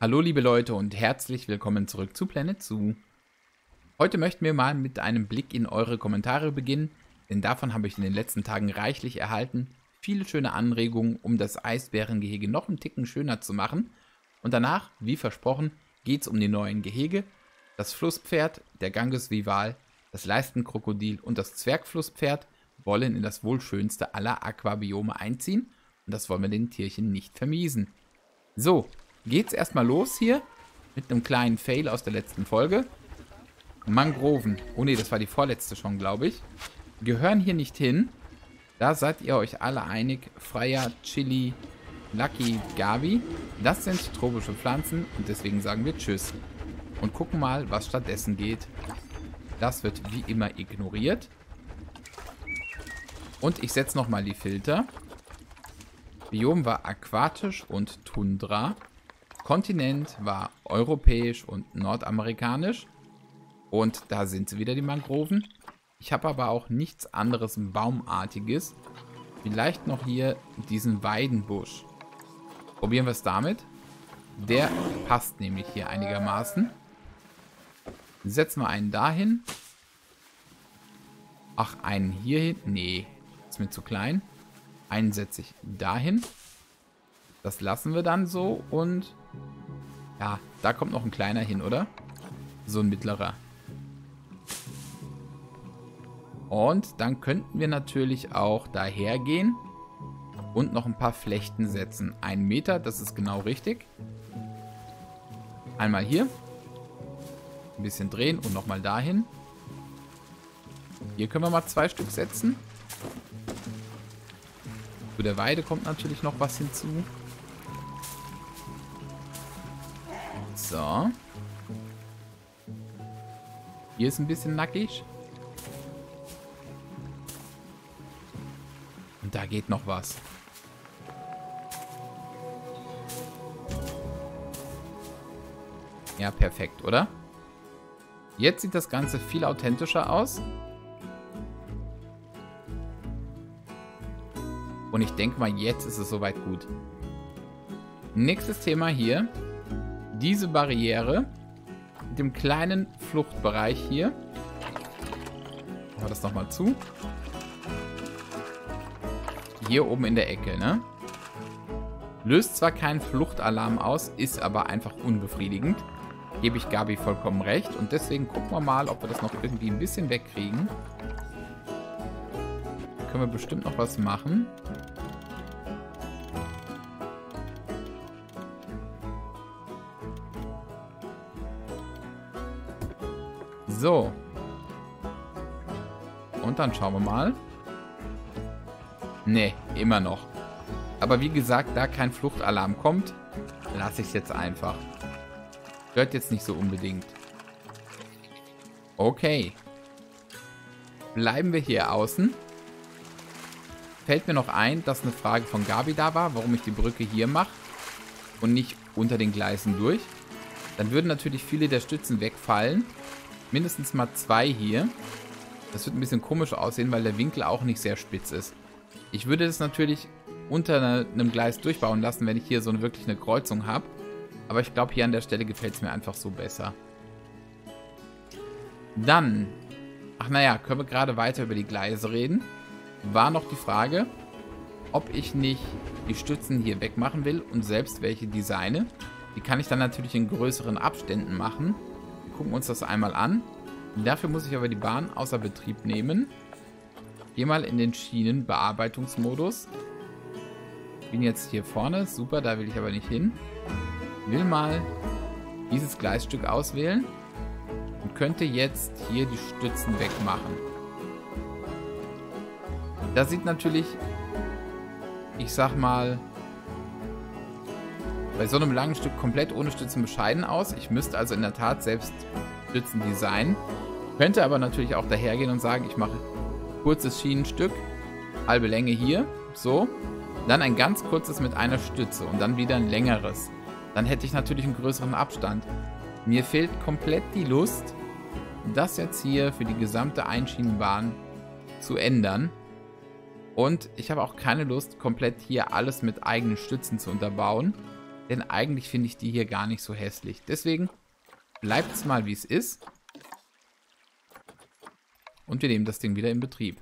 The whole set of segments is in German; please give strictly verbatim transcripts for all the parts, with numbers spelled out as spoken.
Hallo liebe Leute und herzlich willkommen zurück zu Planet Zoo. Heute möchten wir mal mit einem Blick in eure Kommentare beginnen, denn davon habe ich in den letzten Tagen reichlich erhalten. Viele schöne Anregungen, um das Eisbärengehege noch einen Ticken schöner zu machen. Und danach, wie versprochen, geht es um die neuen Gehege. Das Flusspferd, der Ganges Vival, das Leistenkrokodil und das Zwergflusspferd wollen in das wohl schönste aller Aquabiome einziehen. Und das wollen wir den Tierchen nicht vermiesen. So, geht's erstmal los hier mit einem kleinen Fail aus der letzten Folge. Mangroven, oh ne, das war die vorletzte schon, glaube ich, gehören hier nicht hin. Da seid ihr euch alle einig. Freya, Chili, Lucky, Gabi, das sind tropische Pflanzen und deswegen sagen wir Tschüss. Und gucken mal, was stattdessen geht. Das wird wie immer ignoriert. Und ich setze nochmal die Filter. Biom war aquatisch und Tundra. Kontinent war europäisch und nordamerikanisch. Und da sind sie wieder, die Mangroven. Ich habe aber auch nichts anderes Baumartiges. Vielleicht noch hier diesen Weidenbusch. Probieren wir es damit. Der passt nämlich hier einigermaßen. Setzen wir einen dahin. Ach, einen hier hin. Nee, ist mir zu klein. Einen setze ich dahin. Das lassen wir dann so und ja, da kommt noch ein kleiner hin, oder? So ein mittlerer. Und dann könnten wir natürlich auch daher gehen und noch ein paar Flechten setzen. Einen Meter, das ist genau richtig. Einmal hier. Ein bisschen drehen und nochmal dahin. Hier können wir mal zwei Stück setzen. Zu der Weide kommt natürlich noch was hinzu. So. Hier ist ein bisschen nackig. Und da geht noch was. Ja, perfekt, oder? Jetzt sieht das Ganze viel authentischer aus. Und ich denke mal, jetzt ist es soweit gut. Nächstes Thema hier. Diese Barriere mit dem kleinen Fluchtbereich hier. Machen wir das nochmal zu. Hier oben in der Ecke, ne? Löst zwar keinen Fluchtalarm aus, ist aber einfach unbefriedigend. Gebe ich Gabi vollkommen recht. Und deswegen gucken wir mal, ob wir das noch irgendwie ein bisschen wegkriegen. Da können wir bestimmt noch was machen. So. Und dann schauen wir mal. Ne, immer noch. Aber wie gesagt, da kein Fluchtalarm kommt, lasse ich es jetzt einfach. Stört jetzt nicht so unbedingt. Okay. Bleiben wir hier außen. Fällt mir noch ein, dass eine Frage von Gabi da war, warum ich die Brücke hier mache und nicht unter den Gleisen durch. Dann würden natürlich viele der Stützen wegfallen. Mindestens mal zwei hier. Das wird ein bisschen komisch aussehen, weil der Winkel auch nicht sehr spitz ist. Ich würde das natürlich unter einem Gleis durchbauen lassen, wenn ich hier so eine, wirklich eine Kreuzung habe. Aber ich glaube, hier an der Stelle gefällt es mir einfach so besser. Dann, ach naja, können wir gerade weiter über die Gleise reden. War noch die Frage, ob ich nicht die Stützen hier wegmachen will und selbst welche designe. Die kann ich dann natürlich in größeren Abständen machen. Wir gucken uns das einmal an. Dafür muss ich aber die Bahn außer Betrieb nehmen. Gehe mal in den Schienenbearbeitungsmodus. Bin jetzt hier vorne. Super, da will ich aber nicht hin. Will mal dieses Gleisstück auswählen. Und könnte jetzt hier die Stützen wegmachen. Das sieht natürlich, ich sag mal, bei so einem langen Stück komplett ohne Stützen bescheiden aus. Ich müsste also in der Tat selbst Stützen designen. Könnte aber natürlich auch dahergehen und sagen, ich mache kurzes Schienenstück, halbe Länge hier, so. Dann ein ganz kurzes mit einer Stütze und dann wieder ein längeres. Dann hätte ich natürlich einen größeren Abstand. Mir fehlt komplett die Lust, das jetzt hier für die gesamte Einschienenbahn zu ändern. Und ich habe auch keine Lust, komplett hier alles mit eigenen Stützen zu unterbauen. Denn eigentlich finde ich die hier gar nicht so hässlich. Deswegen bleibt es mal, wie es ist. Und wir nehmen das Ding wieder in Betrieb.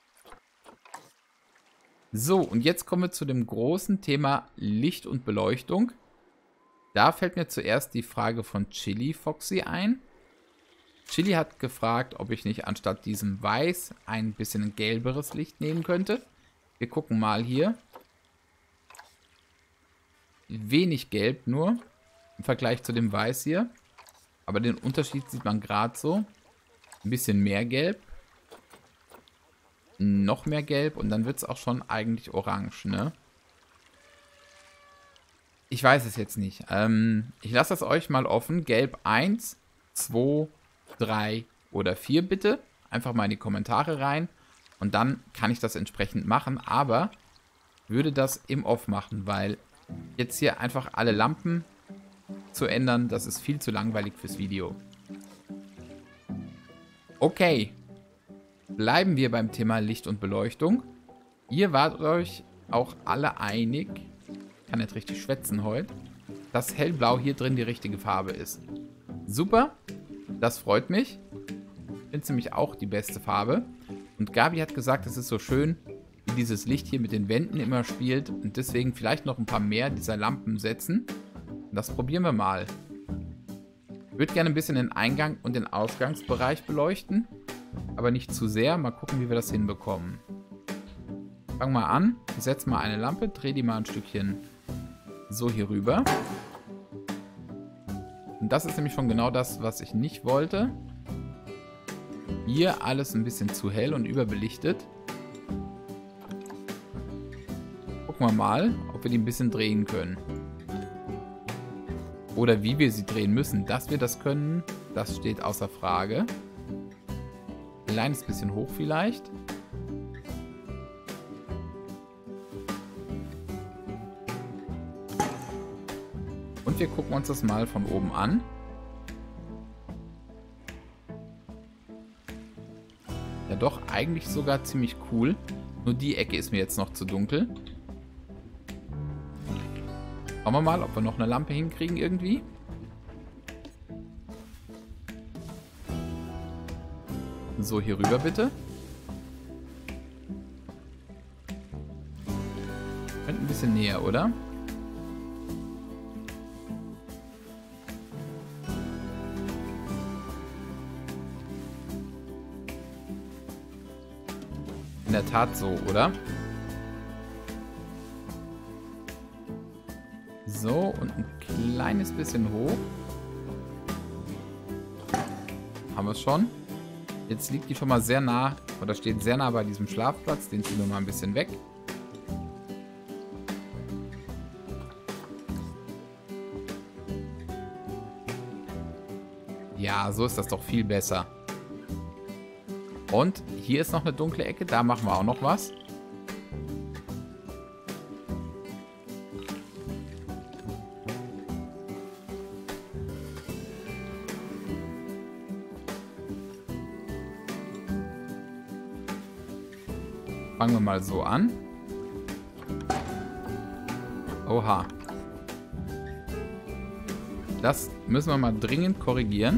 So, und jetzt kommen wir zu dem großen Thema Licht und Beleuchtung. Da fällt mir zuerst die Frage von Chili Foxy ein. Chili hat gefragt, ob ich nicht anstatt diesem Weiß ein bisschen ein gelberes Licht nehmen könnte. Wir gucken mal hier. Wenig gelb nur im Vergleich zu dem Weiß hier. Aber den Unterschied sieht man gerade so. Ein bisschen mehr gelb. Noch mehr gelb und dann wird es auch schon eigentlich orange, ne? Ich weiß es jetzt nicht. Ähm, ich lasse das euch mal offen. Gelb eins, zwei, drei oder vier bitte. Einfach mal in die Kommentare rein. Und dann kann ich das entsprechend machen. Aber würde das im Off machen, weil jetzt hier einfach alle Lampen zu ändern, das ist viel zu langweilig fürs Video. Okay. Bleiben wir beim Thema Licht und Beleuchtung. Ihr wart euch auch alle einig, ich kann nicht richtig schwätzen heute, dass hellblau hier drin die richtige Farbe ist. Super, das freut mich. Ich finde es nämlich auch die beste Farbe. Und Gabi hat gesagt, es ist so schön, wie dieses Licht hier mit den Wänden immer spielt. Und deswegen vielleicht noch ein paar mehr dieser Lampen setzen. Und das probieren wir mal. Ich würde gerne ein bisschen den Eingang und den Ausgangsbereich beleuchten. Aber nicht zu sehr. Mal gucken, wie wir das hinbekommen. Fang mal an. Ich setze mal eine Lampe. Drehe die mal ein Stückchen so hier rüber. Und das ist nämlich schon genau das, was ich nicht wollte. Hier alles ein bisschen zu hell und überbelichtet. Gucken wir mal, ob wir die ein bisschen drehen können. Oder wie wir sie drehen müssen. Dass wir das können, das steht außer Frage. Ein kleines bisschen hoch vielleicht. Und wir gucken uns das mal von oben an. Ja doch, eigentlich sogar ziemlich cool. Nur die Ecke ist mir jetzt noch zu dunkel. Schauen wir mal, ob wir noch eine Lampe hinkriegen irgendwie. So, hier rüber bitte. Könnte ein bisschen näher, oder? In der Tat so, oder? So, und ein kleines bisschen hoch. Haben wir es schon. Jetzt liegt die schon mal sehr nah, oder steht sehr nah bei diesem Schlafplatz. Den ziehen wir mal ein bisschen weg. Ja, so ist das doch viel besser. Und hier ist noch eine dunkle Ecke. Da machen wir auch noch was. Fangen wir mal so an. Oha. Das müssen wir mal dringend korrigieren.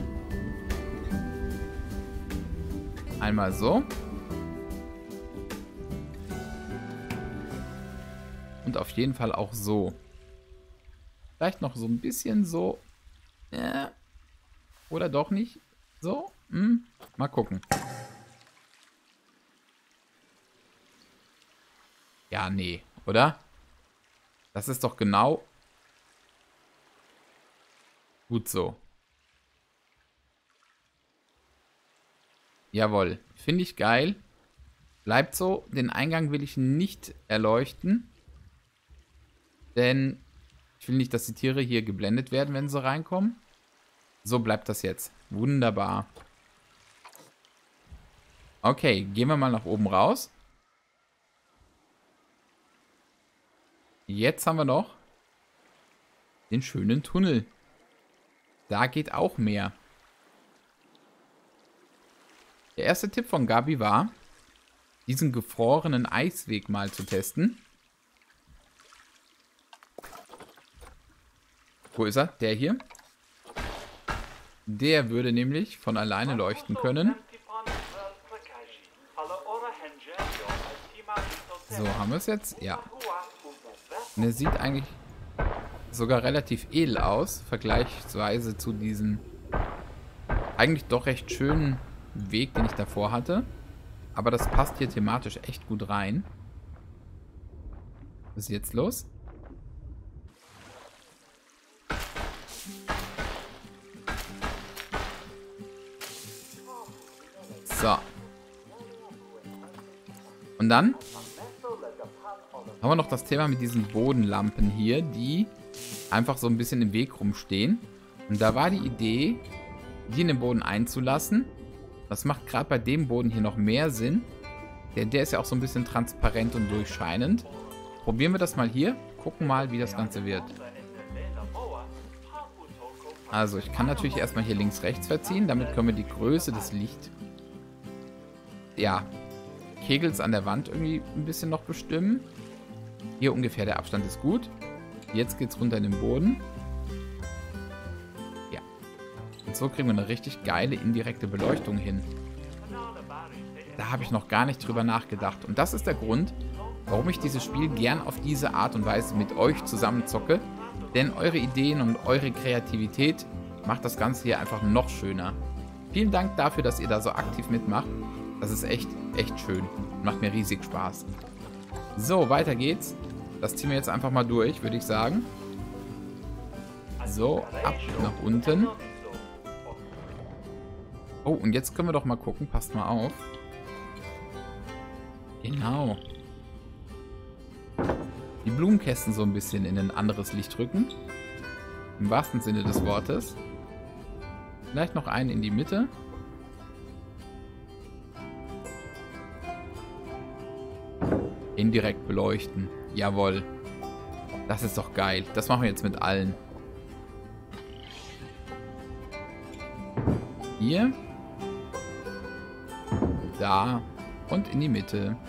Einmal so. Und auf jeden Fall auch so. Vielleicht noch so ein bisschen so. Äh, oder doch nicht. So. Hm. Mal gucken. Ja, nee, oder? Das ist doch genau gut so. Jawohl, finde ich geil. Bleibt so. Den Eingang will ich nicht erleuchten. Denn ich will nicht, dass die Tiere hier geblendet werden, wenn sie reinkommen. So bleibt das jetzt. Wunderbar. Okay, gehen wir mal nach oben raus. Jetzt haben wir noch den schönen Tunnel. Da geht auch mehr. Der erste Tipp von Gabi war, diesen gefrorenen Eisweg mal zu testen. Wo ist er? Der hier. Der würde nämlich von alleine leuchten können. So, haben wir es jetzt? Ja. Und er sieht eigentlich sogar relativ edel aus, vergleichsweise zu diesem eigentlich doch recht schönen Weg, den ich davor hatte. Aber das passt hier thematisch echt gut rein. Was ist jetzt los? So. Und dann haben wir noch das Thema mit diesen Bodenlampen hier, die einfach so ein bisschen im Weg rumstehen. Und da war die Idee, die in den Boden einzulassen. Das macht gerade bei dem Boden hier noch mehr Sinn. Denn der ist ja auch so ein bisschen transparent und durchscheinend. Probieren wir das mal hier. Gucken mal, wie das Ganze wird. Also ich kann natürlich erstmal hier links rechts verziehen. Damit können wir die Größe des Licht... Ja, Kegels an der Wand irgendwie ein bisschen noch bestimmen. Hier ungefähr der Abstand ist gut. Jetzt geht es runter in den Boden. Ja. Und so kriegen wir eine richtig geile indirekte Beleuchtung hin. Da habe ich noch gar nicht drüber nachgedacht. Und das ist der Grund, warum ich dieses Spiel gern auf diese Art und Weise mit euch zusammen zocke. Denn eure Ideen und eure Kreativität macht das Ganze hier einfach noch schöner. Vielen Dank dafür, dass ihr da so aktiv mitmacht. Das ist echt, echt schön. Macht mir riesig Spaß. So, weiter geht's. Das ziehen wir jetzt einfach mal durch, würde ich sagen. So, ab nach unten. Oh, und jetzt können wir doch mal gucken. Passt mal auf. Genau. Die Blumenkästen so ein bisschen in ein anderes Licht rücken. Im wahrsten Sinne des Wortes. Vielleicht noch einen in die Mitte. Indirekt beleuchten. Jawohl. Das ist doch geil. Das machen wir jetzt mit allen. Hier. Da. Und in die Mitte.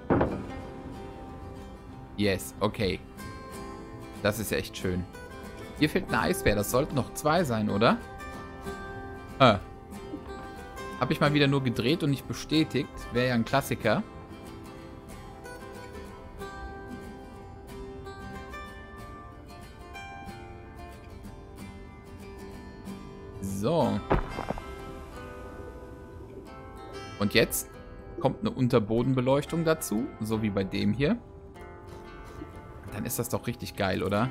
Yes, okay. Das ist echt schön. Hier fehlt ein Eisbär. Das sollten noch zwei sein, oder? Äh. Habe ich mal wieder nur gedreht und nicht bestätigt. Wäre ja ein Klassiker. So. Und jetzt kommt eine Unterbodenbeleuchtung dazu, so wie bei dem hier. Dann ist das doch richtig geil, oder?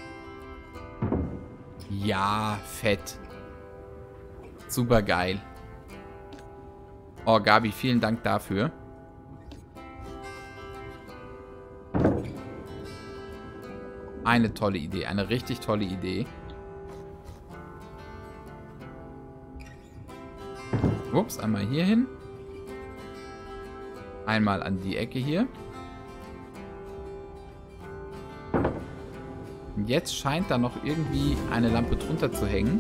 Ja, fett. Super geil. Oh, Gabi, vielen Dank dafür. Eine tolle Idee, eine richtig tolle Idee. Ups, einmal hier hin. Einmal an die Ecke hier. Und jetzt scheint da noch irgendwie eine Lampe drunter zu hängen.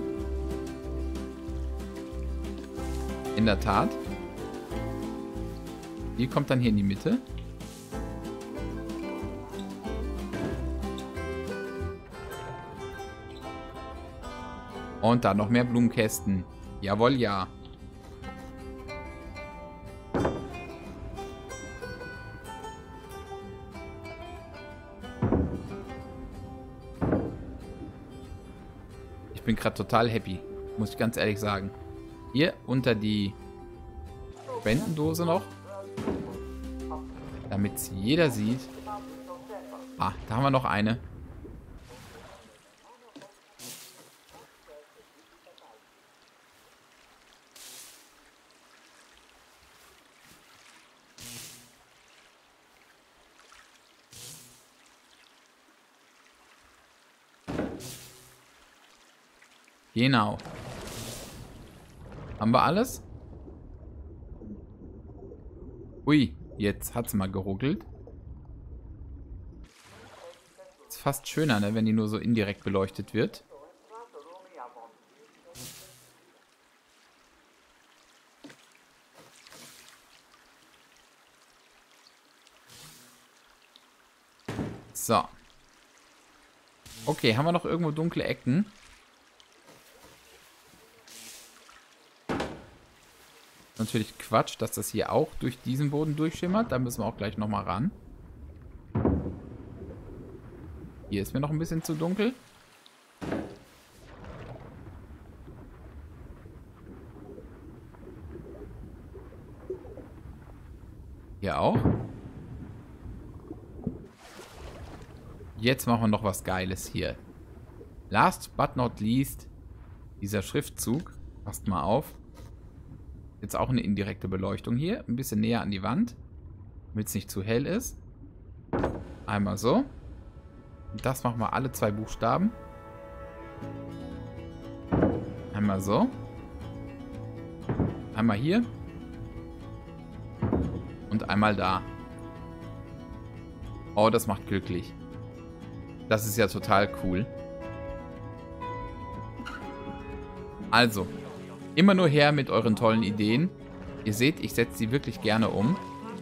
In der Tat. Die kommt dann hier in die Mitte. Und da noch mehr Blumenkästen. Jawohl, ja. Ich bin gerade total happy, muss ich ganz ehrlich sagen. Hier unter die Spendendose noch, damit es jeder sieht. Ah, da haben wir noch eine. Genau. Haben wir alles? Ui, jetzt hat's mal geruckelt. Ist fast schöner, ne, wenn die nur so indirekt beleuchtet wird. So. Okay, haben wir noch irgendwo dunkle Ecken? Natürlich Quatsch, dass das hier auch durch diesen Boden durchschimmert. Da müssen wir auch gleich nochmal ran. Hier ist mir noch ein bisschen zu dunkel. Hier auch. Jetzt machen wir noch was Geiles hier. Last but not least, dieser Schriftzug. Passt mal auf. Jetzt auch eine indirekte Beleuchtung hier. Ein bisschen näher an die Wand. Damit es nicht zu hell ist. Einmal so. Und das machen wir alle zwei Buchstaben. Einmal so. Einmal hier. Und einmal da. Oh, das macht glücklich. Das ist ja total cool. Also, immer nur her mit euren tollen Ideen. Ihr seht, ich setze sie wirklich gerne um.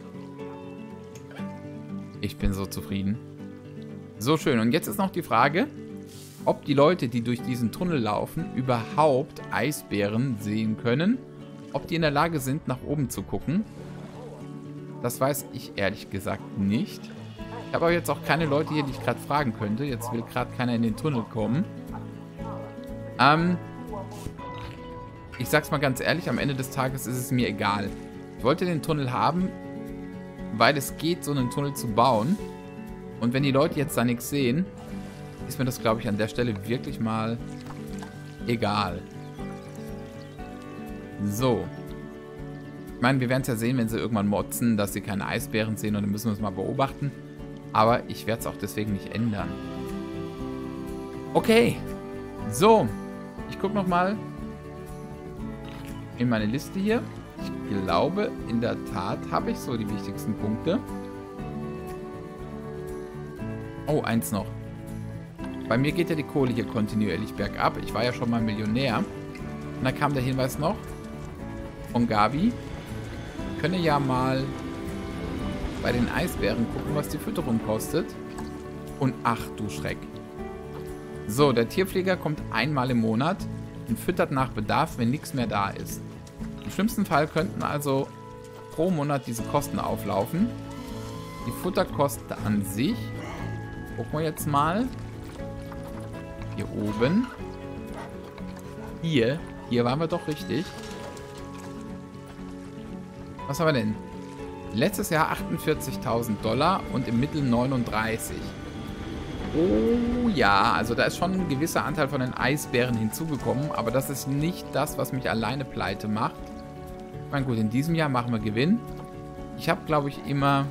Ich bin so zufrieden. So schön. Und jetzt ist noch die Frage, ob die Leute, die durch diesen Tunnel laufen, überhaupt Eisbären sehen können. Ob die in der Lage sind, nach oben zu gucken. Das weiß ich ehrlich gesagt nicht. Ich habe aber jetzt auch keine Leute hier, die ich gerade fragen könnte. Jetzt will gerade keiner in den Tunnel kommen. Ähm, ich sag's mal ganz ehrlich, am Ende des Tages ist es mir egal. Ich wollte den Tunnel haben, weil es geht, so einen Tunnel zu bauen. Und wenn die Leute jetzt da nichts sehen, ist mir das, glaube ich, an der Stelle wirklich mal egal. So. Ich meine, wir werden es ja sehen, wenn sie irgendwann motzen, dass sie keine Eisbären sehen, und dann müssen wir es mal beobachten. Aber ich werde es auch deswegen nicht ändern. Okay. So. Ich gucke nochmal in meine Liste hier. Ich glaube, in der Tat habe ich so die wichtigsten Punkte. Oh, eins noch. Bei mir geht ja die Kohle hier kontinuierlich bergab. Ich war ja schon mal Millionär. Und da kam der Hinweis noch von Gabi. Ich könne ja mal bei den Eisbären gucken, was die Fütterung kostet. Und ach du Schreck. So, der Tierpfleger kommt einmal im Monat und füttert nach Bedarf, wenn nichts mehr da ist. Im schlimmsten Fall könnten also pro Monat diese Kosten auflaufen. Die Futterkosten an sich, gucken wir jetzt mal. Hier oben. Hier, hier waren wir doch richtig. Was haben wir denn? Letztes Jahr achtundvierzigtausend Dollar und im Mittel neununddreißig. Oh ja, also da ist schon ein gewisser Anteil von den Eisbären hinzugekommen, aber das ist nicht das, was mich alleine pleite macht. Ich meine, gut, in diesem Jahr machen wir Gewinn. Ich habe, glaube ich, immer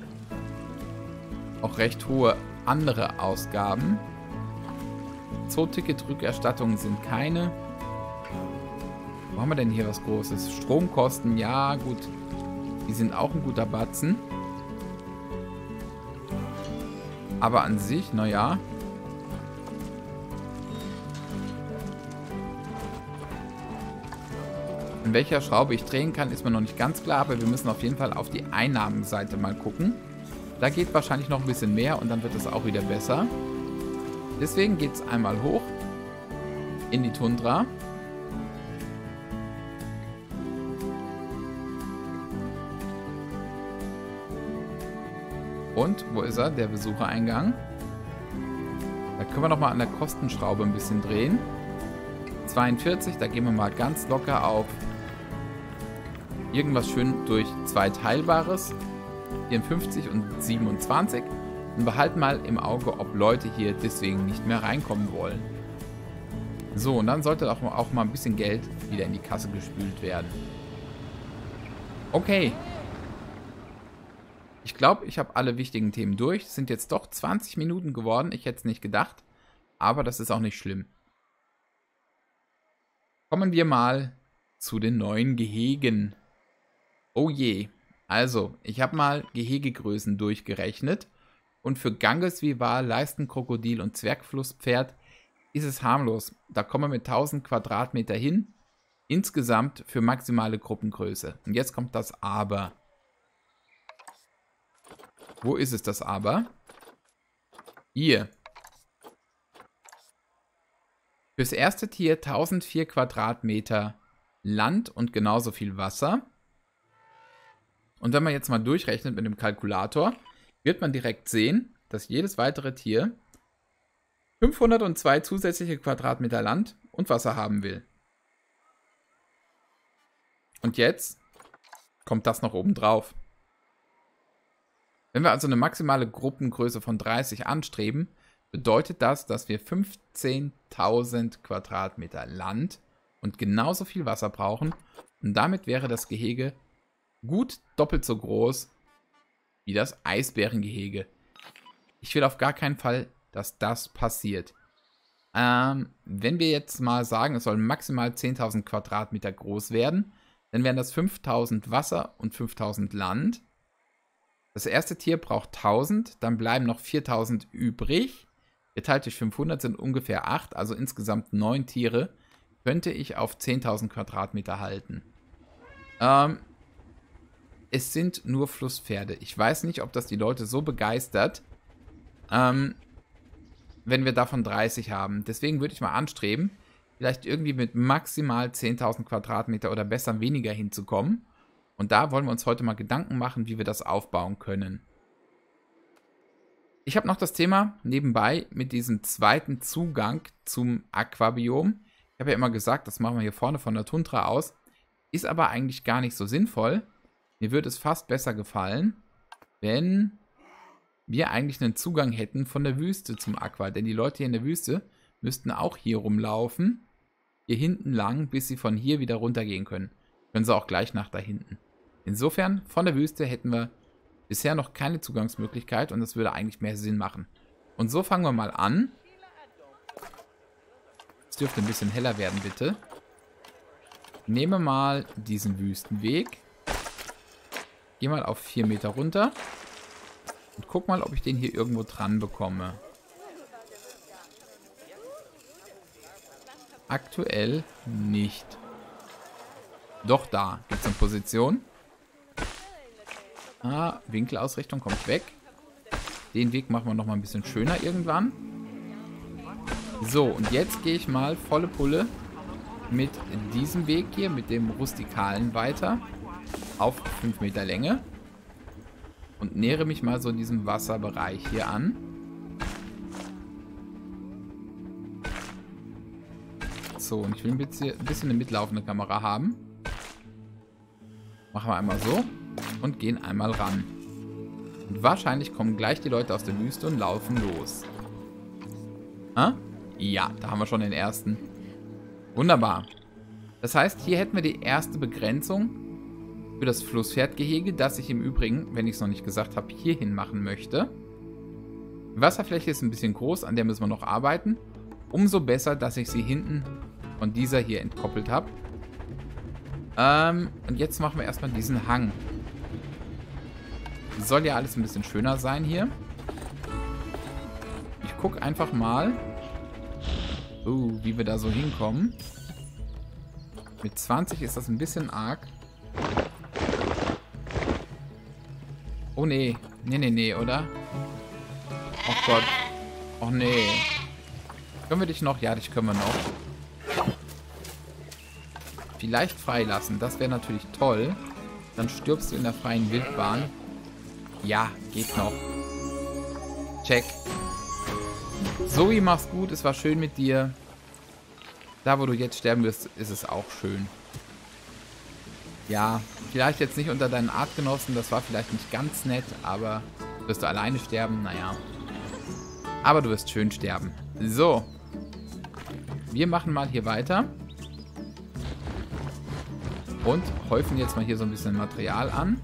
auch recht hohe andere Ausgaben. Zooticket-Rückerstattungen sind keine. Wo haben wir denn hier was Großes? Stromkosten, ja, gut. Die sind auch ein guter Batzen. Aber an sich, naja. In welcher Schraube ich drehen kann, ist mir noch nicht ganz klar. Aber wir müssen auf jeden Fall auf die Einnahmenseite mal gucken. Da geht wahrscheinlich noch ein bisschen mehr und dann wird es auch wieder besser. Deswegen geht es einmal hoch in die Tundra. Und, wo ist er? Der Besuchereingang. Da können wir nochmal an der Kostenschraube ein bisschen drehen. zweiundvierzig, da gehen wir mal ganz locker auf irgendwas schön durch zwei Teilbares. vierundfünfzig und siebenundzwanzig. Und behalten mal im Auge, ob Leute hier deswegen nicht mehr reinkommen wollen. So, und dann sollte auch, auch mal ein bisschen Geld wieder in die Kasse gespült werden. Okay. Ich glaube, ich habe alle wichtigen Themen durch. Es sind jetzt doch zwanzig Minuten geworden. Ich hätte es nicht gedacht. Aber das ist auch nicht schlimm. Kommen wir mal zu den neuen Gehegen. Oh je. Also, ich habe mal Gehegegrößen durchgerechnet. Und für Ganges, Vivar, Leistenkrokodil und Zwergflusspferd ist es harmlos. Da kommen wir mit tausend Quadratmeter hin. Insgesamt für maximale Gruppengröße. Und jetzt kommt das Aber. Wo ist es, das Aber? Hier. Fürs erste Tier tausendvier Quadratmeter Land und genauso viel Wasser. Und wenn man jetzt mal durchrechnet mit dem Kalkulator, wird man direkt sehen, dass jedes weitere Tier fünfhundertzwei zusätzliche Quadratmeter Land und Wasser haben will. Und jetzt kommt das noch oben drauf. Wenn wir also eine maximale Gruppengröße von dreißig anstreben, bedeutet das, dass wir fünfzehntausend Quadratmeter Land und genauso viel Wasser brauchen. Und damit wäre das Gehege gut doppelt so groß wie das Eisbärengehege. Ich will auf gar keinen Fall, dass das passiert. Ähm, wenn wir jetzt mal sagen, es soll maximal zehntausend Quadratmeter groß werden, dann wären das fünftausend Wasser und fünftausend Land. Das erste Tier braucht tausend, dann bleiben noch viertausend übrig. Geteilt durch fünfhundert sind ungefähr acht, also insgesamt neun Tiere. Könnte ich auf zehntausend Quadratmeter halten. Ähm, es sind nur Flusspferde. Ich weiß nicht, ob das die Leute so begeistert, ähm, wenn wir davon dreißig haben. Deswegen würde ich mal anstreben, vielleicht irgendwie mit maximal zehntausend Quadratmeter oder besser weniger hinzukommen. Und da wollen wir uns heute mal Gedanken machen, wie wir das aufbauen können. Ich habe noch das Thema nebenbei mit diesem zweiten Zugang zum Aquabiom. Ich habe ja immer gesagt, das machen wir hier vorne von der Tundra aus. Ist aber eigentlich gar nicht so sinnvoll. Mir würde es fast besser gefallen, wenn wir eigentlich einen Zugang hätten von der Wüste zum Aqua. Denn die Leute hier in der Wüste müssten auch hier rumlaufen, hier hinten lang, bis sie von hier wieder runtergehen können. Können sie auch gleich nach da hinten. Insofern, von der Wüste hätten wir bisher noch keine Zugangsmöglichkeit und das würde eigentlich mehr Sinn machen. Und so fangen wir mal an. Es dürfte ein bisschen heller werden, bitte. Nehme mal diesen Wüstenweg. Gehe mal auf vier Meter runter. Und guck mal, ob ich den hier irgendwo dran bekomme. Aktuell nicht. Doch, da gibt es eine Position. Ah, Winkelausrichtung kommt weg. Den Weg machen wir nochmal ein bisschen schöner irgendwann. So, und jetzt gehe ich mal volle Pulle mit diesem Weg hier, mit dem rustikalen weiter. Auf fünf Meter Länge. Und nähere mich mal so in diesem Wasserbereich hier an. So, und ich will ein bisschen, ein bisschen eine mitlaufende Kamera haben. Machen wir einmal so. Und gehen einmal ran. Und wahrscheinlich kommen gleich die Leute aus der Wüste und laufen los. Ah? Ja, da haben wir schon den ersten. Wunderbar. Das heißt, hier hätten wir die erste Begrenzung für das Flusspferdgehege, das ich im Übrigen, wenn ich es noch nicht gesagt habe, hierhin machen möchte. Die Wasserfläche ist ein bisschen groß, an der müssen wir noch arbeiten. Umso besser, dass ich sie hinten von dieser hier entkoppelt habe. Ähm, und jetzt machen wir erstmal diesen Hang. Soll ja alles ein bisschen schöner sein hier. Ich gucke einfach mal, uh, wie wir da so hinkommen. Mit zwanzig ist das ein bisschen arg. Oh nee. Nee, nee, nee, oder? Oh Gott. Oh nee. Können wir dich noch? Ja, dich können wir noch. Vielleicht freilassen. Das wäre natürlich toll. Dann stirbst du in der freien Wildbahn. Ja, geht noch. Check. Zoe, mach's gut. Es war schön mit dir. Da, wo du jetzt sterben wirst, ist es auch schön. Ja, vielleicht jetzt nicht unter deinen Artgenossen. Das war vielleicht nicht ganz nett, aber wirst du alleine sterben? Naja. Aber du wirst schön sterben. So. Wir machen mal hier weiter. Und häufen jetzt mal hier so ein bisschen Material an.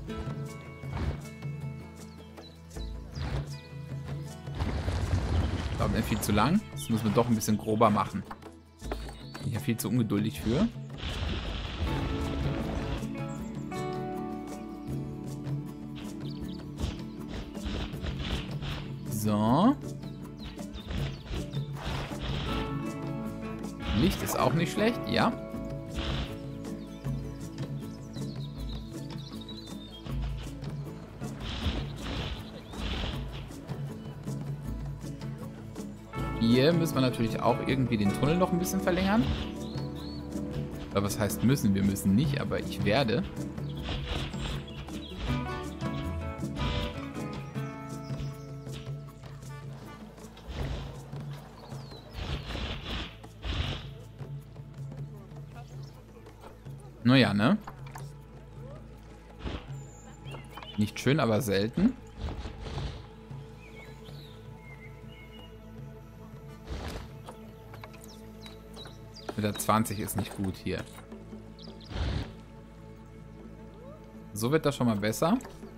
Dauert mir viel zu lang. Das müssen wir doch ein bisschen grober machen. Bin ich ja viel zu ungeduldig für. So. Licht ist auch nicht schlecht, ja. hier müssen wir natürlich auch irgendwie den Tunnel noch ein bisschen verlängern. Aber was heißt müssen? Wir müssen nicht, aber ich werde. Naja, ne? Nicht schön, aber selten. Mit der zwanzig ist nicht gut hier. So wird das schon mal besser.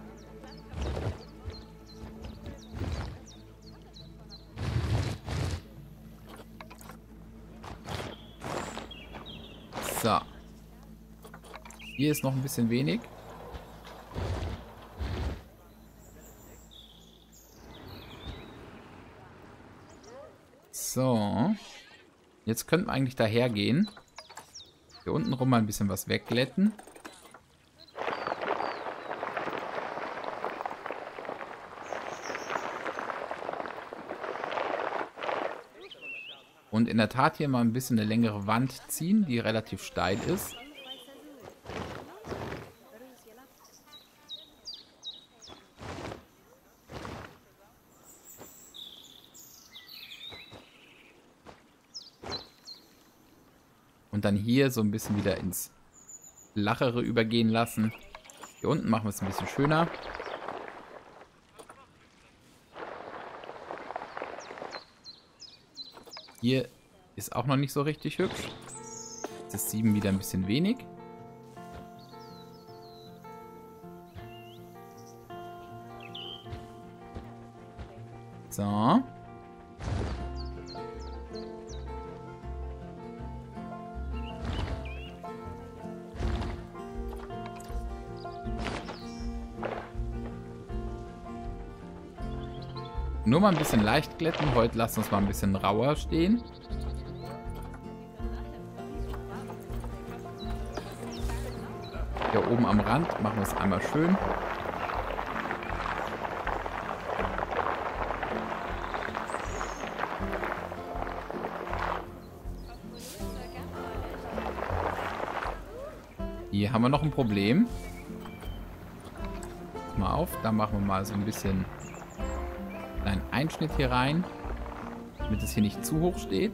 So. Hier ist noch ein bisschen wenig. So. Jetzt könnten wir eigentlich daher gehen. Hier unten rum mal ein bisschen was wegglätten. Und in der Tat hier mal ein bisschen eine längere Wand ziehen, die relativ steil ist. Und dann hier so ein bisschen wieder ins Flachere übergehen lassen. Hier unten machen wir es ein bisschen schöner. Hier ist auch noch nicht so richtig hübsch. Jetzt ist sieben wieder ein bisschen wenig. So. Nur mal ein bisschen leicht glätten. Heute lasst uns mal ein bisschen rauer stehen. Hier oben am Rand machen wir es einmal schön. Hier haben wir noch ein Problem. Mal auf, da machen wir mal so ein bisschen einen Einschnitt hier rein, damit es hier nicht zu hoch steht.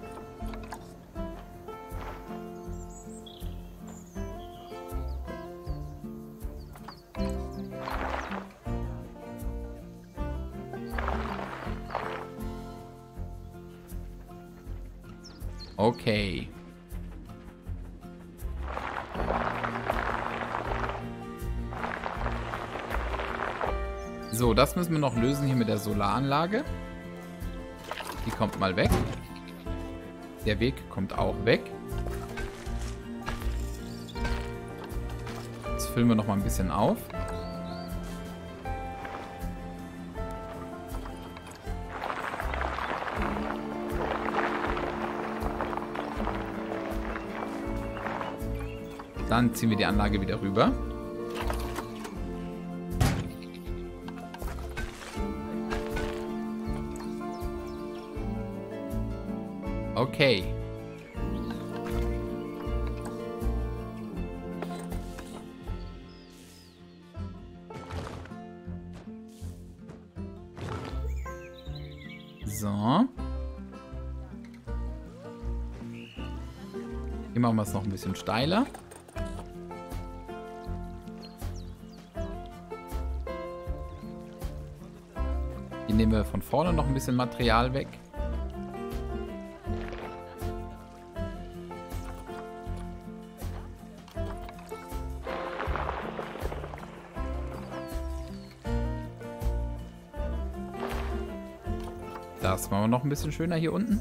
Okay. So, das müssen wir noch lösen hier mit der Solaranlage. Die kommt mal weg. Der Weg kommt auch weg. Jetzt füllen wir noch mal ein bisschen auf. Dann ziehen wir die Anlage wieder rüber. Okay. So. Hier machen wir es noch ein bisschen steiler. Hier nehmen wir von vorne noch ein bisschen Material weg. Das machen wir noch ein bisschen schöner hier unten.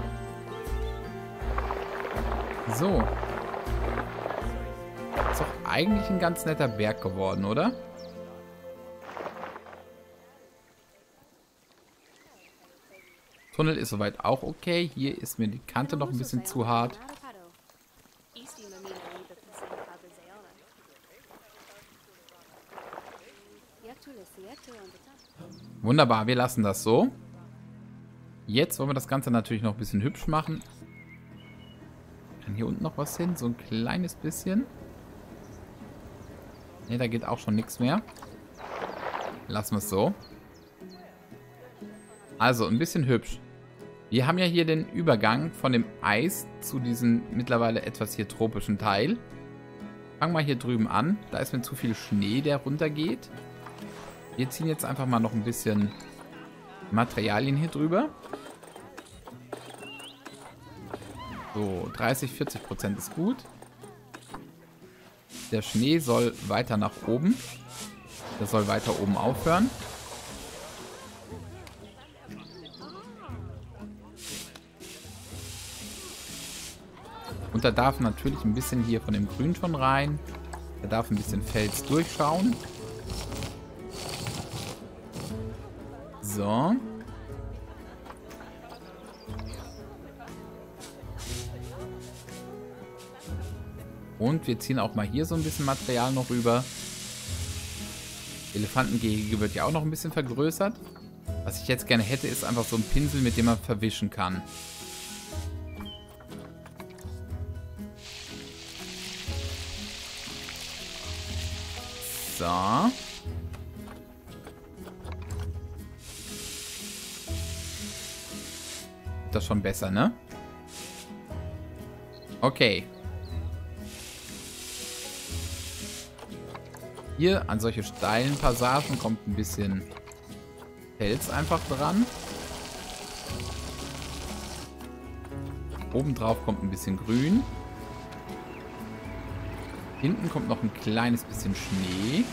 So. Ist doch eigentlich ein ganz netter Berg geworden, oder? Tunnel ist soweit auch okay. Hier ist mir die Kante noch ein bisschen zu hart. Wunderbar, wir lassen das so. Jetzt wollen wir das Ganze natürlich noch ein bisschen hübsch machen. Kann hier unten noch was hin? So ein kleines bisschen. Ne, da geht auch schon nichts mehr. Lassen wir es so. Also, ein bisschen hübsch. Wir haben ja hier den Übergang von dem Eis zu diesem mittlerweile etwas hier tropischen Teil. Fangen wir hier drüben an. Da ist mir zu viel Schnee, der runtergeht. Wir ziehen jetzt einfach mal noch ein bisschen Materialien hier drüber. So, dreißig, vierzig Prozent ist gut. Der Schnee soll weiter nach oben. Der soll weiter oben aufhören. Und da darf natürlich ein bisschen hier von dem Grün schon rein. Da darf ein bisschen Fels durchschauen. So. Und wir ziehen auch mal hier so ein bisschen Material noch rüber. Elefantengehege wird ja auch noch ein bisschen vergrößert. Was ich jetzt gerne hätte, ist einfach so ein Pinsel, mit dem man verwischen kann. So. Das ist schon besser, ne? Okay. Hier an solche steilen Passagen kommt ein bisschen Fels einfach dran. Obendrauf kommt ein bisschen Grün. Hinten kommt noch ein kleines bisschen Schnee.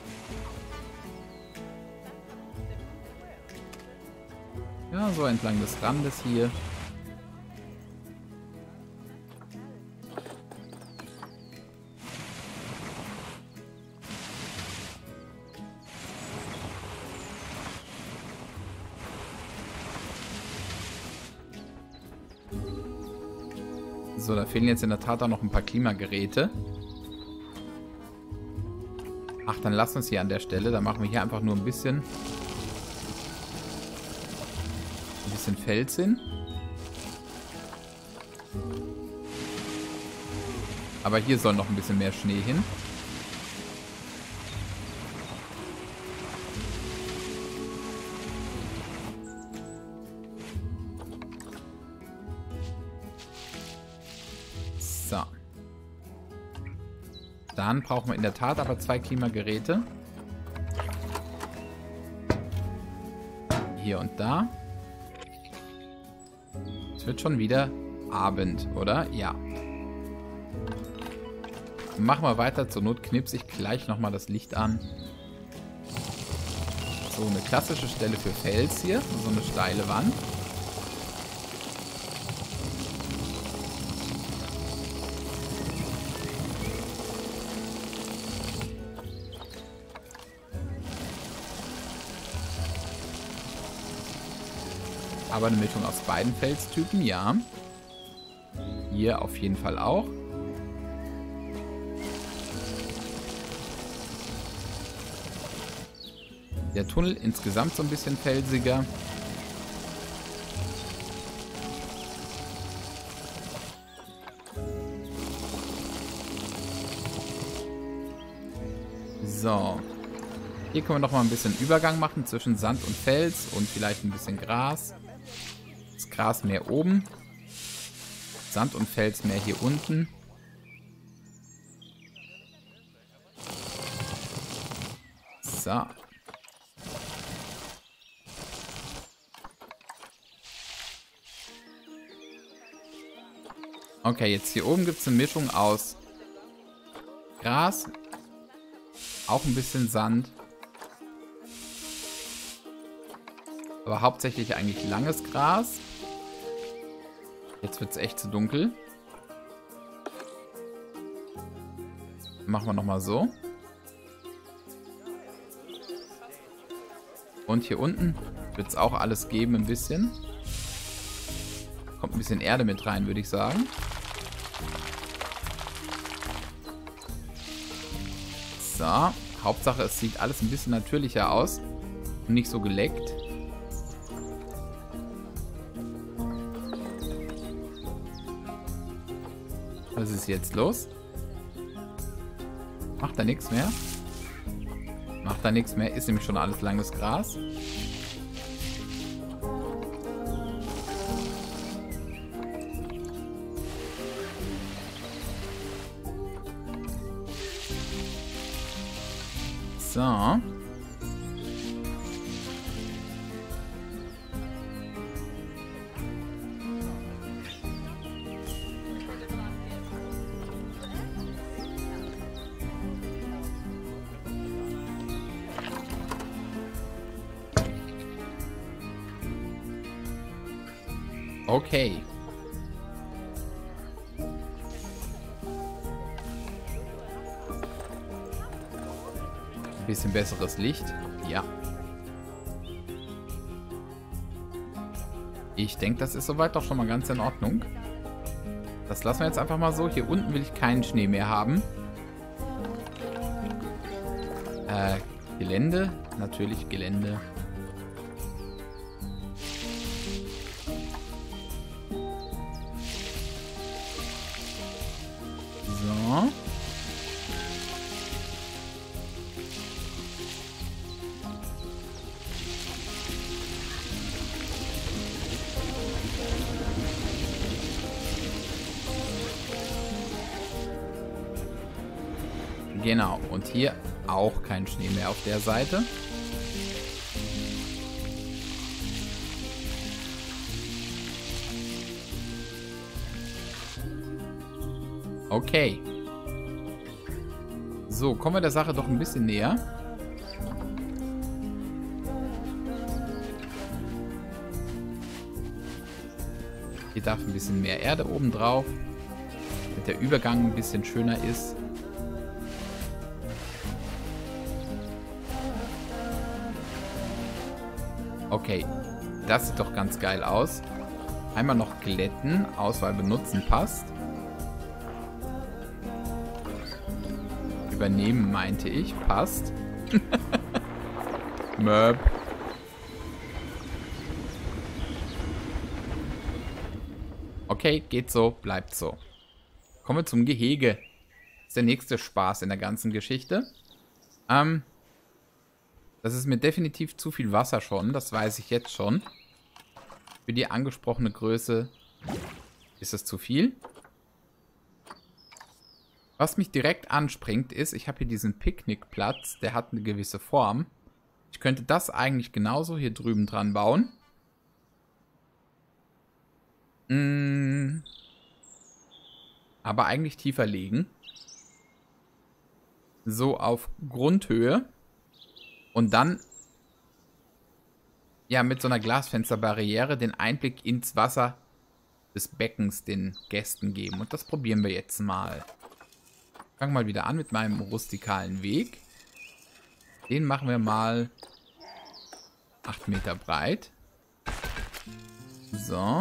Ja, so entlang des Randes hier. So, da fehlen jetzt in der Tat auch noch ein paar Klimageräte. Ach, dann lassen wir es hier an der Stelle. Da machen wir hier einfach nur ein bisschen... Ein bisschen Fels hin. Aber hier soll noch ein bisschen mehr Schnee hin. So. Dann brauchen wir in der Tat aber zwei Klimageräte. Hier und da. Es wird schon wieder Abend, oder? Ja. Machen wir weiter. Zur Not knipse ich gleich nochmal das Licht an. So, eine klassische Stelle für Fels hier. So eine steile Wand. Aber eine Mischung aus beiden Felstypen, ja. Hier auf jeden Fall auch. Der Tunnel insgesamt so ein bisschen felsiger. So. Hier können wir noch mal ein bisschen Übergang machen zwischen Sand und Fels und vielleicht ein bisschen Gras. Das Gras mehr oben. Sand und Fels mehr hier unten. So. Okay, jetzt hier oben gibt es eine Mischung aus Gras, auch ein bisschen Sand, aber hauptsächlich eigentlich langes Gras. Jetzt wird es echt zu dunkel. Machen wir nochmal so. Und hier unten wird es auch alles geben ein bisschen. Kommt ein bisschen Erde mit rein, würde ich sagen. So. Hauptsache, es sieht alles ein bisschen natürlicher aus. Und nicht so geleckt. Was ist jetzt los? Macht da nichts mehr? Macht da nichts mehr. Ist nämlich schon alles langes Gras. So. Okay. Ein bisschen besseres Licht. Ja. Ich denke, das ist soweit doch schon mal ganz in Ordnung. Das lassen wir jetzt einfach mal so. Hier unten will ich keinen Schnee mehr haben. Äh, Gelände. Natürlich Gelände. So. Genau, und hier auch kein Schnee mehr auf der Seite. Okay. So, kommen wir der Sache doch ein bisschen näher. Hier darf ein bisschen mehr Erde oben drauf, damit der Übergang ein bisschen schöner ist. Okay, das sieht doch ganz geil aus. Einmal noch glätten, Auswahl benutzen passt. Übernehmen meinte ich, passt. Möb. Okay, geht so, bleibt so. Kommen wir zum Gehege. Das ist der nächste Spaß in der ganzen Geschichte. Ähm, das ist mir definitiv zu viel Wasser schon, das weiß ich jetzt schon. Für die angesprochene Größe ist es zu viel. Was mich direkt anspringt ist, ich habe hier diesen Picknickplatz, der hat eine gewisse Form. Ich könnte das eigentlich genauso hier drüben dran bauen. Mm. Aber eigentlich tiefer legen. So auf Grundhöhe. Und dann ja mit so einer Glasfensterbarriere den Einblick ins Wasser des Beckens den Gästen geben. Und das probieren wir jetzt mal. Ich fange mal wieder an mit meinem rustikalen Weg. Den machen wir mal acht Meter breit. So.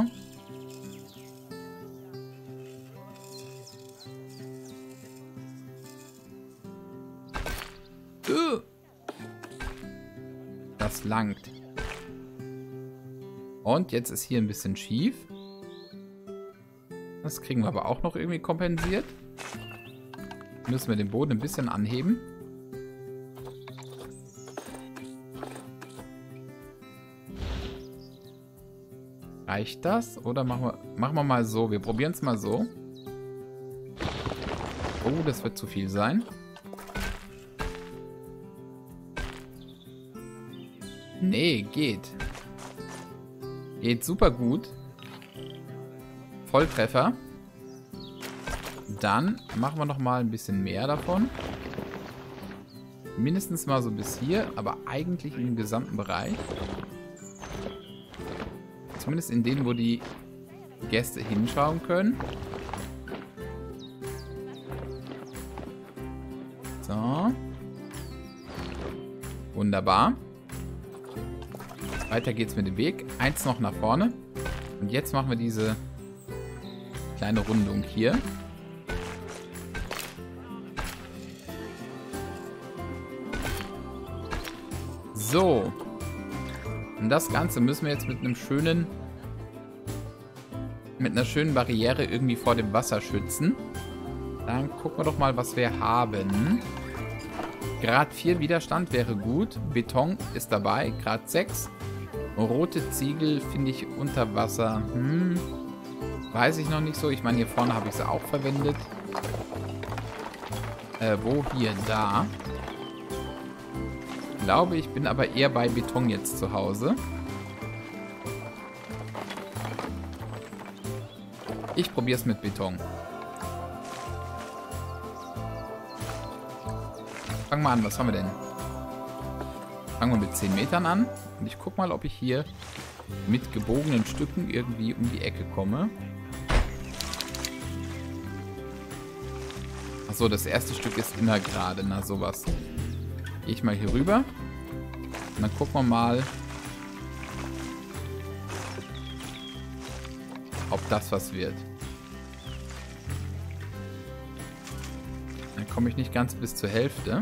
Das langt. Und jetzt ist hier ein bisschen schief. Das kriegen wir aber auch noch irgendwie kompensiert. Müssen wir den Boden ein bisschen anheben. Reicht das? Oder machen wir, machen wir mal so. Wir probieren es mal so. Oh, das wird zu viel sein. Nee, geht. Geht super gut. Volltreffer. Dann machen wir noch mal ein bisschen mehr davon. Mindestens mal so bis hier, aber eigentlich im gesamten Bereich. Zumindest in denen, wo die Gäste hinschauen können. So. Wunderbar. Weiter geht's mit dem Weg. Eins noch nach vorne. Und jetzt machen wir diese kleine Rundung hier. So. Und das Ganze müssen wir jetzt mit einem schönen, mit einer schönen Barriere irgendwie vor dem Wasser schützen. Dann gucken wir doch mal, was wir haben. Grad vier Widerstand wäre gut. Beton ist dabei. Grad sechs. Rote Ziegel finde ich unter Wasser. Hm. Weiß ich noch nicht so. Ich meine, hier vorne habe ich sie auch verwendet. Äh, wo? Hier, da. Ich glaube, ich bin aber eher bei Beton jetzt zu Hause. Ich probiere es mit Beton. Fangen wir an, was haben wir denn? Fangen wir mit zehn Metern an. Und ich gucke mal, ob ich hier mit gebogenen Stücken irgendwie um die Ecke komme. Achso, das erste Stück ist immer gerade. Na, sowas. Gehe ich mal hier rüber. Und dann gucken wir mal, ob das was wird. Dann komme ich nicht ganz bis zur Hälfte.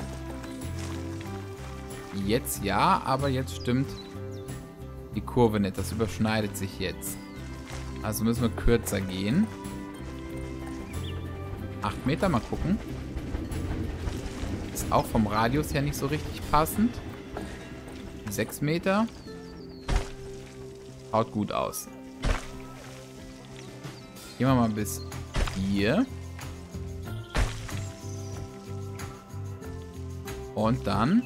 Jetzt ja, aber jetzt stimmt die Kurve nicht. Das überschneidet sich jetzt. Also müssen wir kürzer gehen. acht Meter, mal gucken. Ist auch vom Radius her nicht so richtig passend. sechs Meter. Haut gut aus. Gehen wir mal bis hier. Und dann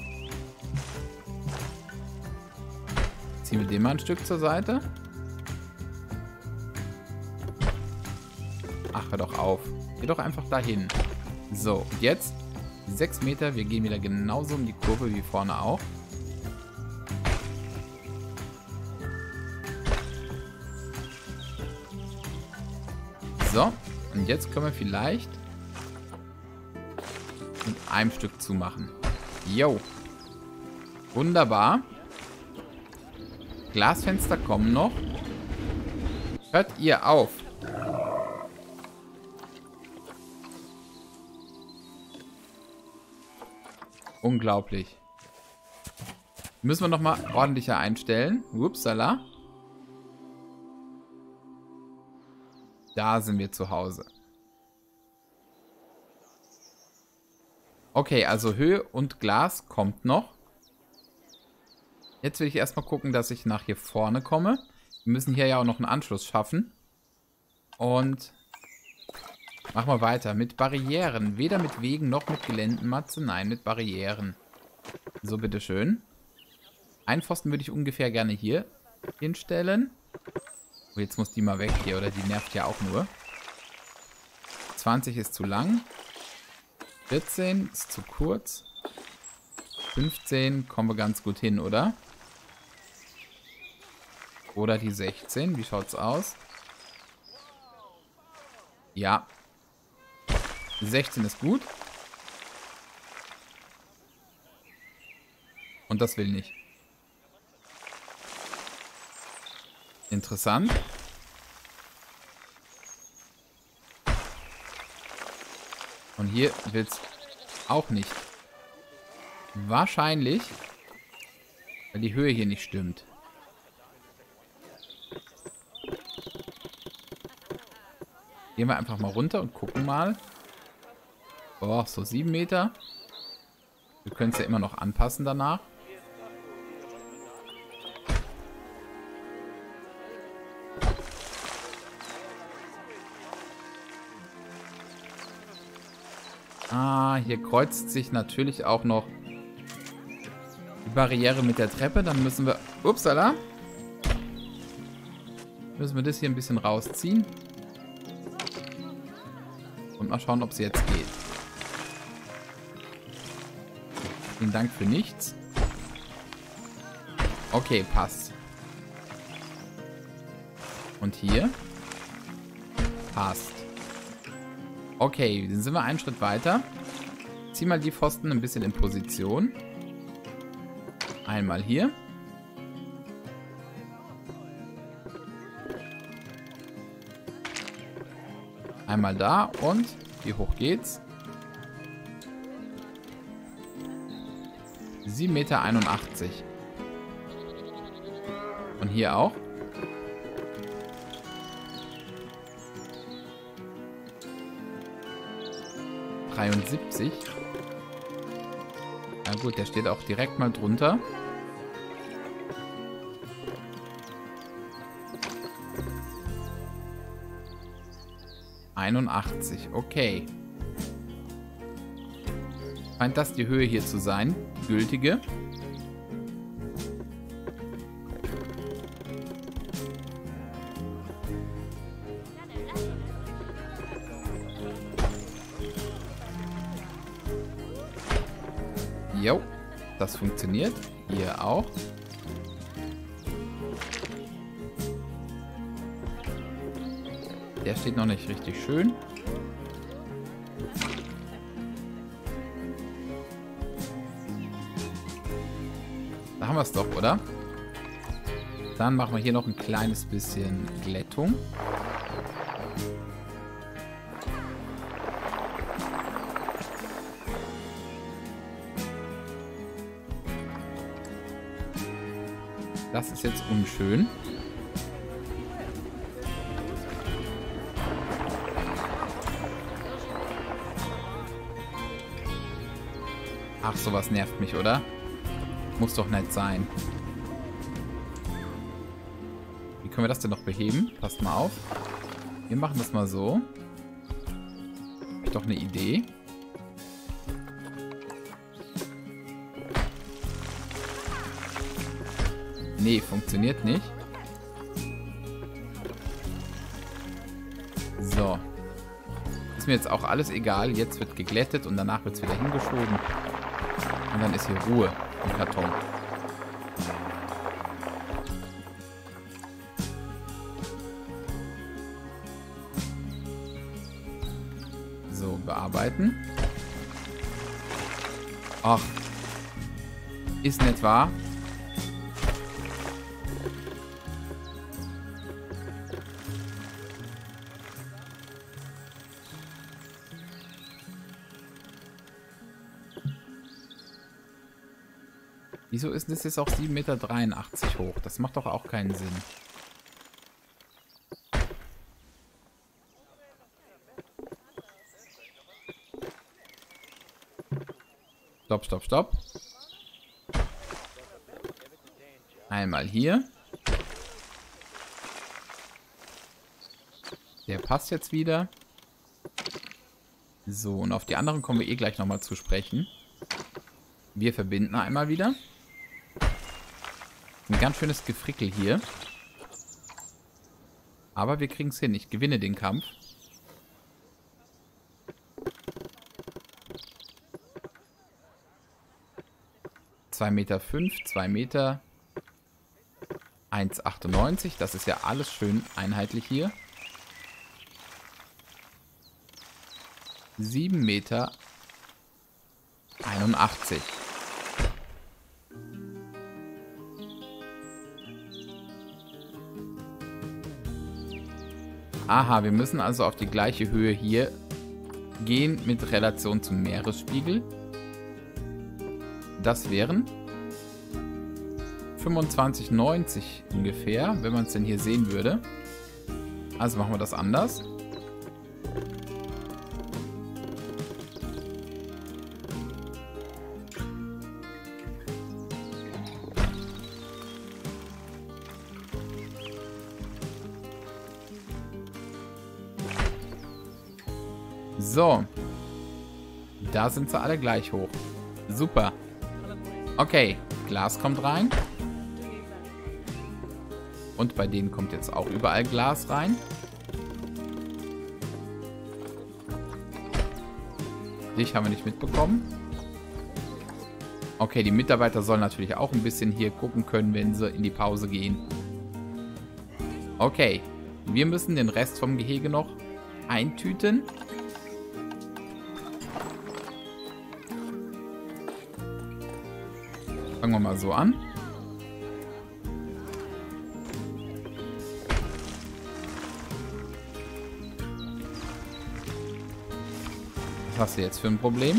ziehen wir den mal ein Stück zur Seite. Ach, hör doch auf. Geh doch einfach dahin. So, und jetzt sechs Meter. Wir gehen wieder genauso um die Kurve wie vorne auch. So, und jetzt können wir vielleicht mit einem Stück zumachen. Jo. Wunderbar. Glasfenster kommen noch. Hört ihr auf. Unglaublich. Müssen wir nochmal ordentlicher einstellen. Upsala. Da sind wir zu Hause. Okay, also Höhe und Glas kommt noch. Jetzt will ich erstmal gucken, dass ich nach hier vorne komme. Wir müssen hier ja auch noch einen Anschluss schaffen. Und machen wir weiter mit Barrieren. Weder mit Wegen noch mit Geländenmatze. Nein, mit Barrieren. So, bitteschön. Einen Pfosten würde ich ungefähr gerne hier hinstellen. Oh, jetzt muss die mal weg hier, oder? Die nervt ja auch nur. zwanzig ist zu lang. vierzehn ist zu kurz. fünfzehn kommen wir ganz gut hin, oder? Oder die sechzehn. Wie schaut's aus? Ja. sechzehn ist gut. Und das will nicht. Interessant. Und hier will es auch nicht. Wahrscheinlich, weil die Höhe hier nicht stimmt. Gehen wir einfach mal runter und gucken mal. Oh, so sieben Meter. Wir können es ja immer noch anpassen danach. Ah, hier kreuzt sich natürlich auch noch die Barriere mit der Treppe. Dann müssen wir... Upsala. Müssen wir das hier ein bisschen rausziehen. Und mal schauen, ob es jetzt geht. Vielen Dank für nichts. Okay, passt. Und hier? Passt. Okay, dann sind wir einen Schritt weiter. ziehe mal die Pfosten ein bisschen in Position. Einmal hier. Einmal da und wie hoch geht's? sieben Meter einundachtzig. Und hier auch. dreiundsiebzig. Na gut, der steht auch direkt mal drunter. einundachtzig, okay. Scheint das die Höhe hier zu sein, die gültige. Jo, das funktioniert. Hier auch. Der steht noch nicht richtig schön. Da haben wir es doch, oder? Dann machen wir hier noch ein kleines bisschen Glättung. Das ist jetzt unschön. Ach, sowas nervt mich, oder? Muss doch nicht sein. Wie können wir das denn noch beheben? Passt mal auf. Wir machen das mal so. Hab ich doch eine Idee. Nee, funktioniert nicht. So. Ist mir jetzt auch alles egal. Jetzt wird geglättet und danach wird es wieder hingeschoben. Und dann ist hier Ruhe im Karton. So, bearbeiten. Ach. Ist nicht wahr? Wieso ist das jetzt auch sieben Meter dreiundachtzig hoch? Das macht doch auch keinen Sinn. Stopp, stopp, stopp. Einmal hier. Der passt jetzt wieder. So, und auf die anderen kommen wir eh gleich nochmal zu sprechen. Wir verbinden einmal wieder. Ein ganz schönes Gefrickel hier. Aber wir kriegen es hin. Ich gewinne den Kampf. zwei Meter fünf, zwei Meter. eins Komma achtundneunzig. Das ist ja alles schön einheitlich hier. sieben Meter einundachtzig. Aha, wir müssen also auf die gleiche Höhe hier gehen mit Relation zum Meeresspiegel. Das wären fünfundzwanzig Komma neunzig ungefähr, wenn man es denn hier sehen würde. Also machen wir das anders. So. Da sind sie alle gleich hoch. Super. Okay, Glas kommt rein. Und bei denen kommt jetzt auch überall Glas rein. Dich haben wir nicht mitbekommen. Okay, die Mitarbeiter sollen natürlich auch ein bisschen hier gucken können, wenn sie in die Pause gehen. Okay, wir müssen den Rest vom Gehege noch eintüten. Fangen wir mal so an. Was hast du jetzt für ein Problem?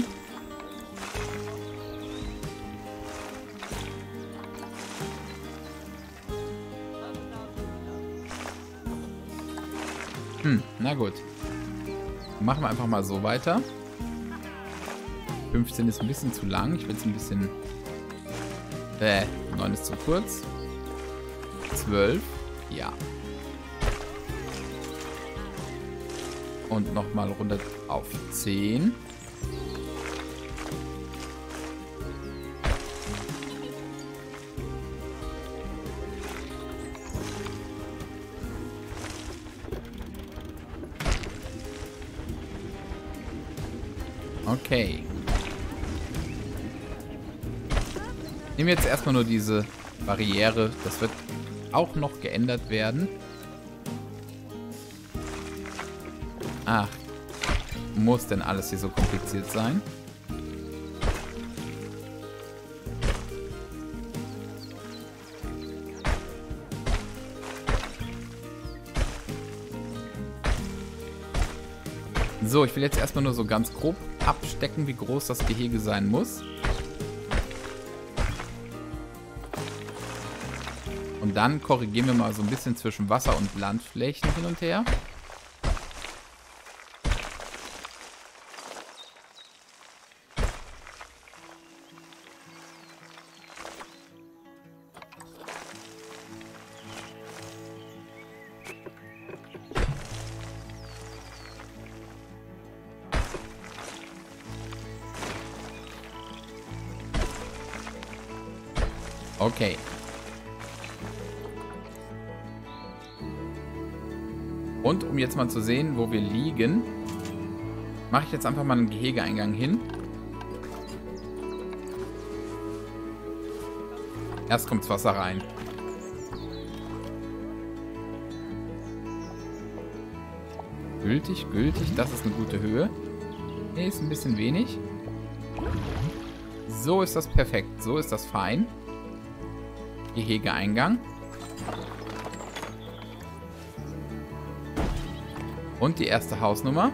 Hm, na gut. Machen wir einfach mal so weiter. fünfzehn ist ein bisschen zu lang. Ich will es ein bisschen... Äh, neun ist zu kurz. zwölf. Ja. Und nochmal runter auf zehn. Okay. Nehmen wir jetzt erstmal nur diese Barriere. Das wird auch noch geändert werden. Ach, muss denn alles hier so kompliziert sein? So, ich will jetzt erstmal nur so ganz grob abstecken, wie groß das Gehege sein muss. Und dann korrigieren wir mal so ein bisschen zwischen Wasser- und Landflächen hin und her. Okay. Und um jetzt mal zu sehen, wo wir liegen, mache ich jetzt einfach mal einen Gehegeeingang hin. Erst kommt das Wasser rein. Gültig, gültig. Das ist eine gute Höhe. Nee, ist ein bisschen wenig. So ist das perfekt. So ist das fein. Gehegeeingang. Und die erste Hausnummer.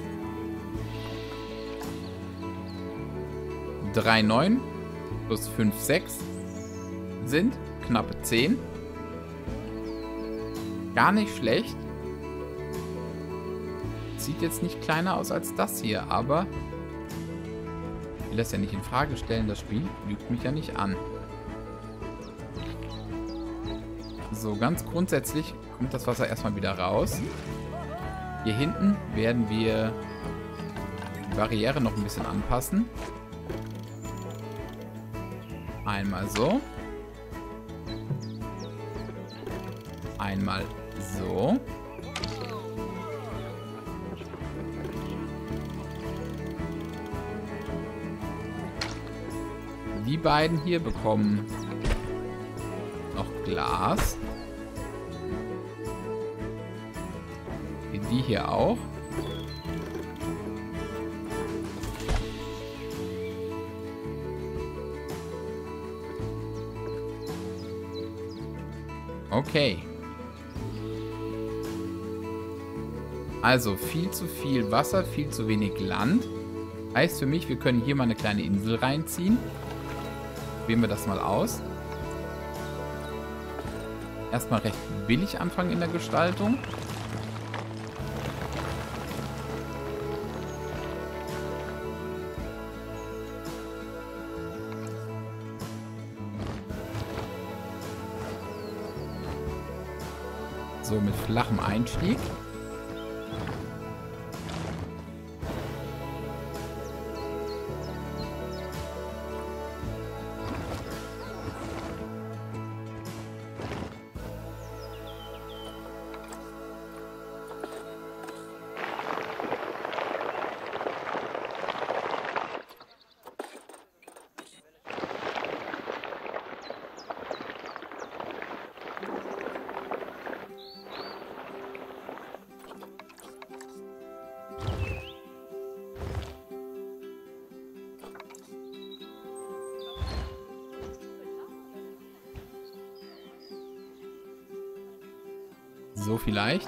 drei neun plus fünf sechs sind knappe zehn. Gar nicht schlecht. Sieht jetzt nicht kleiner aus als das hier, aber ich will das ja nicht in Frage stellen. Das Spiel lügt mich ja nicht an. So, ganz grundsätzlich kommt das Wasser erstmal wieder raus. Hier hinten werden wir die Barriere noch ein bisschen anpassen. Einmal so. Einmal so. Die beiden hier bekommen noch Glas. Die hier auch. Okay. Also viel zu viel Wasser, viel zu wenig Land. Heißt für mich, wir können hier mal eine kleine Insel reinziehen. Probieren wir das mal aus. Erstmal recht billig anfangen in der Gestaltung. So, mit flachem Einstieg. So vielleicht.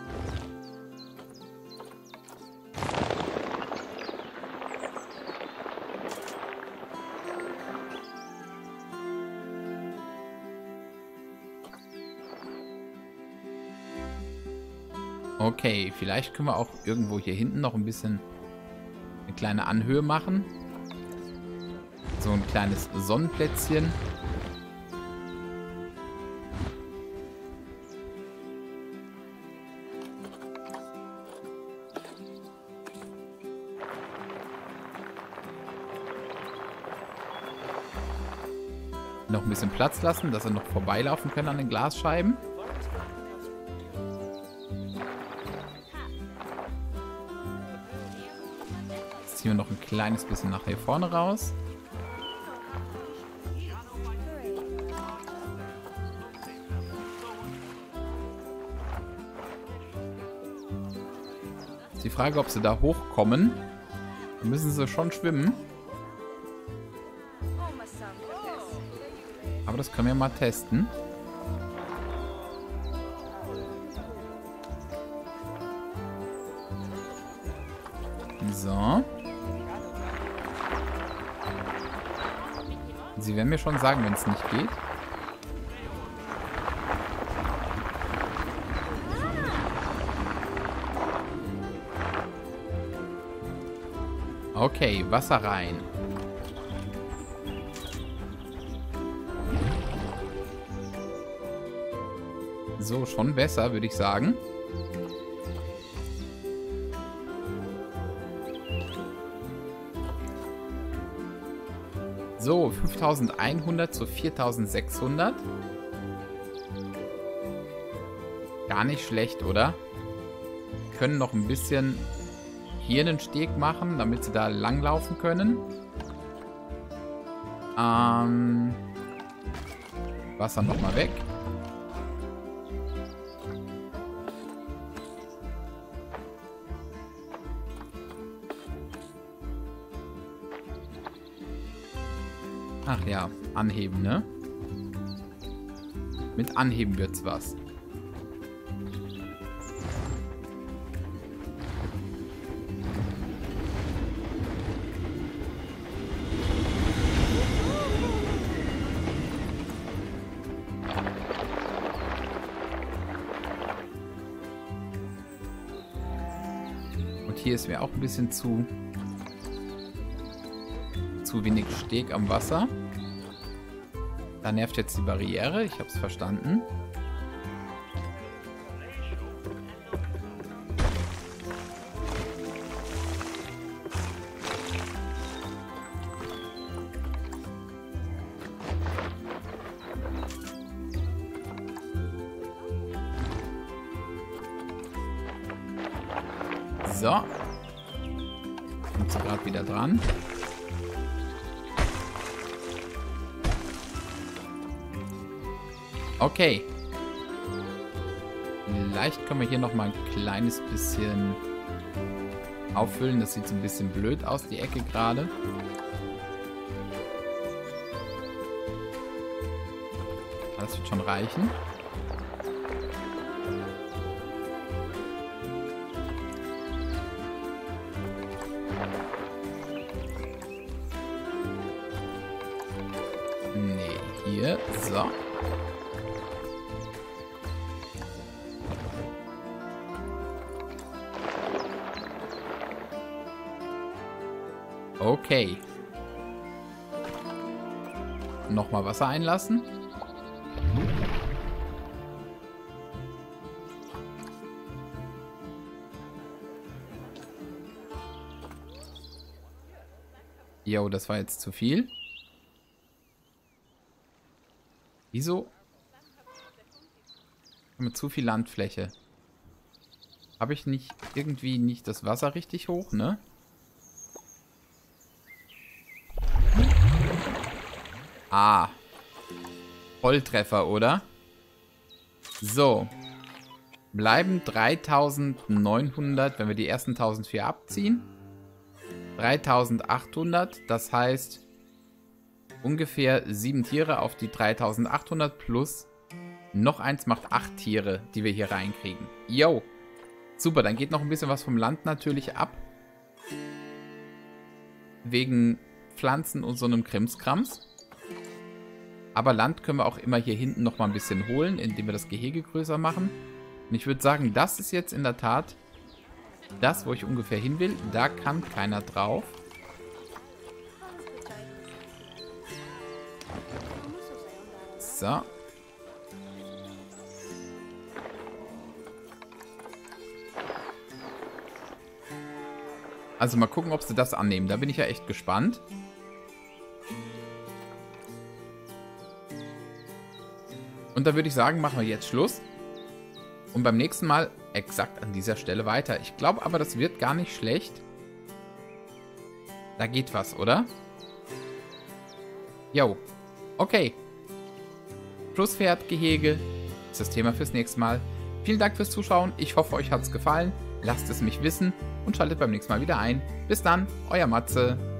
Okay, vielleicht können wir auch irgendwo hier hinten noch ein bisschen eine kleine Anhöhe machen. So ein kleines Sonnenplätzchen. Noch ein bisschen Platz lassen, dass wir noch vorbeilaufen können an den Glasscheiben. Jetzt ziehen wir noch ein kleines bisschen nach hier vorne raus. Ist die Frage, ob sie da hochkommen. Dann müssen sie schon schwimmen. Aber das können wir mal testen. So. Sie werden mir schon sagen, wenn es nicht geht. Okay, Wasser rein. So, schon besser, würde ich sagen. So, fünftausendeinhundert zu viertausendsechshundert. Gar nicht schlecht, oder? Wir können noch ein bisschen hier einen Steg machen, damit sie da langlaufen können. Ähm, Wasser nochmal weg. Ach ja, anheben, ne? Mit anheben wird's was. Und hier ist mir auch ein bisschen zu... zu wenig Steg am Wasser. Da nervt jetzt die Barriere. Ich habe es verstanden. So. Kommt sie gerade wieder dran. Okay. Vielleicht können wir hier noch mal ein kleines bisschen auffüllen. Das sieht so ein bisschen blöd aus, die Ecke gerade. Das wird schon reichen. Nee, hier. So. Okay. Nochmal Wasser einlassen. Jo, das war jetzt zu viel. Wieso? Haben wir zu viel Landfläche. Habe ich nicht irgendwie nicht das Wasser richtig hoch, ne? Ah. Volltreffer, oder? So. Bleiben dreitausendneunhundert, wenn wir die ersten tausendvier abziehen. dreitausendachthundert, das heißt ungefähr sieben Tiere auf die dreitausendachthundert plus Noch eins macht acht Tiere, die wir hier reinkriegen. Yo. Super, dann geht noch ein bisschen was vom Land natürlich ab. Wegen Pflanzen und so einem Krimskrams. Aber Land können wir auch immer hier hinten noch mal ein bisschen holen, indem wir das Gehege größer machen. Und ich würde sagen, das ist jetzt in der Tat das, wo ich ungefähr hin will. Da kann keiner drauf. So. Also mal gucken, ob sie das annehmen. Da bin ich ja echt gespannt. Und da würde ich sagen, machen wir jetzt Schluss. Und beim nächsten Mal exakt an dieser Stelle weiter. Ich glaube aber, das wird gar nicht schlecht. Da geht was, oder? Jo. Okay. Flusspferdgehege ist das Thema fürs nächste Mal. Vielen Dank fürs Zuschauen. Ich hoffe, euch hat es gefallen. Lasst es mich wissen und schaltet beim nächsten Mal wieder ein. Bis dann, euer Matze.